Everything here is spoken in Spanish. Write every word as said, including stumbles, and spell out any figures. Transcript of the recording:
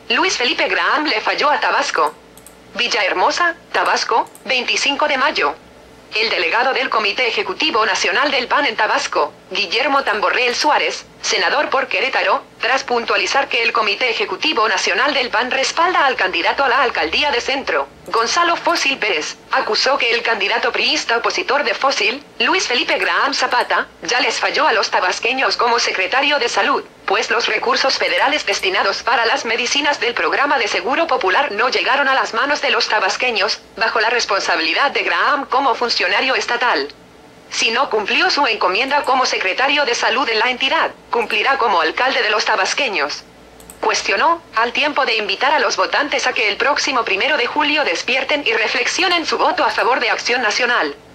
Luis Felipe Graham le falló a Tabasco. Villahermosa, Tabasco, veinticinco de mayo. El delegado del Comité Ejecutivo Nacional del P A N en Tabasco, Guillermo Tamborrell Suárez, senador por Querétaro, tras puntualizar que el Comité Ejecutivo Nacional del P A N respalda al candidato a la alcaldía de Centro, Gonzalo Fósil Pérez, acusó que el candidato priista opositor de Fósil, Luis Felipe Graham Zapata, ya les falló a los tabasqueños como secretario de Salud, pues los recursos federales destinados para las medicinas del programa de Seguro Popular no llegaron a las manos de los tabasqueños, bajo la responsabilidad de Graham como funcionario estatal. Si no cumplió su encomienda como secretario de Salud en la entidad, cumplirá como alcalde de los tabasqueños. Cuestionó, al tiempo de invitar a los votantes a que el próximo primero de julio despierten y reflexionen su voto a favor de Acción Nacional.